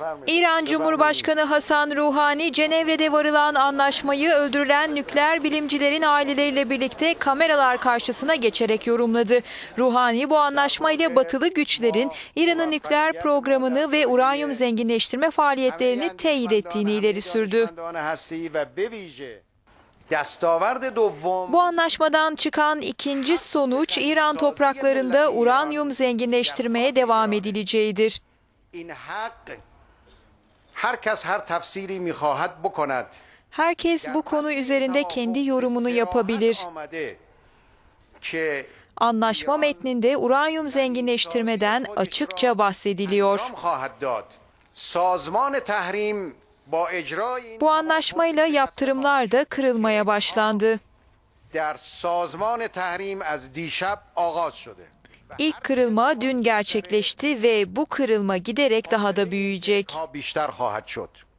İran Cumhurbaşkanı Hasan Ruhani, Cenevre'de varılan anlaşmayı öldürülen nükleer bilimcilerin aileleriyle birlikte kameralar karşısına geçerek yorumladı. Ruhani, bu anlaşma ile batılı güçlerin İran'ın nükleer programını ve uranyum zenginleştirme faaliyetlerini teyit ettiğini ileri sürdü. Bu anlaşmadan çıkan ikinci sonuç, İran topraklarında uranyum zenginleştirmeye devam edileceğidir. Herkes bu konu üzerinde kendi yorumunu yapabilir. Anlaşma metninde uranyum zenginleştirmeden açıkça bahsediliyor. Bu anlaşmayla yaptırımlar da kırılmaya başlandı. İlk kırılma dün gerçekleşti ve bu kırılma giderek daha da büyüyecek.